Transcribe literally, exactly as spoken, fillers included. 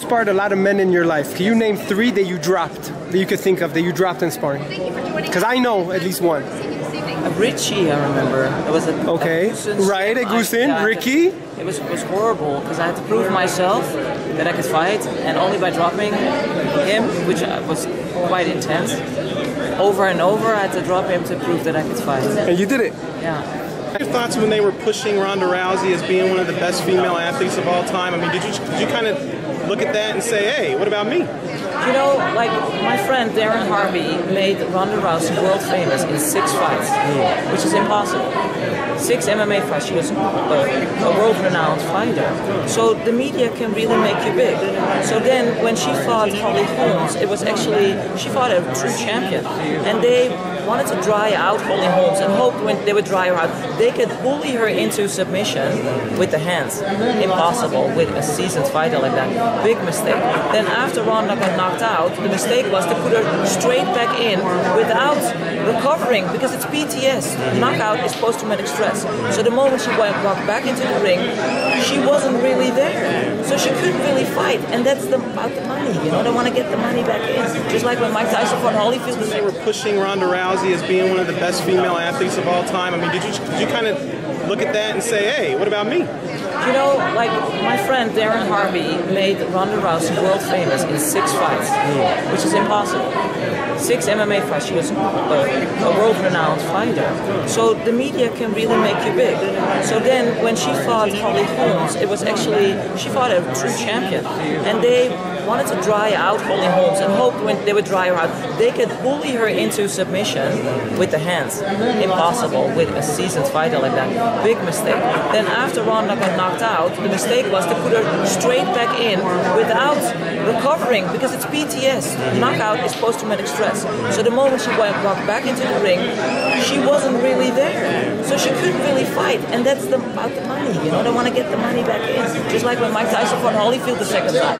sparred a lot of men in your life. Can you name three that you dropped, that you could think of, that you dropped in sparring? Because I know at least one. Uh, Richie, I remember. It was a okay, a right, a Gusin, yeah, Ricky. It was it was horrible because I had to prove myself that I could fight, and only by dropping him, which was quite intense, over and over, I had to drop him to prove that I could fight. And you did it. Yeah. Your thoughts when they were pushing Ronda Rousey as being one of the best female athletes of all time? I mean, did you did you kind of look at that and say, hey, what about me? You know, like my friend Darren Harvey made Ronda Rousey world famous in six fights, which is impossible. Six M M A fights. She was a, a world-renowned fighter. So the media can really make you big. So then, when she fought Holly Holmes, it was actually she fought a true champion, and they wanted to dry out Holly Holmes and hoped when they would dry her out, they could bully her into submission with the hands. Impossible with a seasoned fighter like that. Big mistake. Then after Ronda got knocked out, the mistake was to put her straight back in without recovering, because it's P T S. Knockout is post-traumatic stress. So the moment she went walked back into the ring, she wasn't really there. So she couldn't really fight, and that's the, about the money. You know, they want to get the money back in. Just like when Mike Tyson fought Holyfield. They were pushing Ronda Rousey as being one of the best female athletes of all time. I mean, did you did you kind of look at that and say, hey, what about me? You know, like my friend Darren Harvey made Ronda Rousey world famous in six fights, which is impossible. Six M M A fights. She was a, a world-renowned fighter. So the media can really make you big. So then, when she fought Holly Holmes, it was actually she fought a true champion, and they wanted to dry out Holly Holmes and hoped when they would dry her out, they could bully her into submission with the hands. Impossible with a seasoned fighter like that. Big mistake. Then after Ronda got knocked out, the mistake was to put her straight back in without recovering, because it's P T S. Knockout is post-traumatic stress. So the moment she went walked back into the ring, she wasn't really there. So she couldn't really fight, and that's the, about the money. You know, they want to get the money back in. Just like when Mike Tyson fought Holyfield the second time.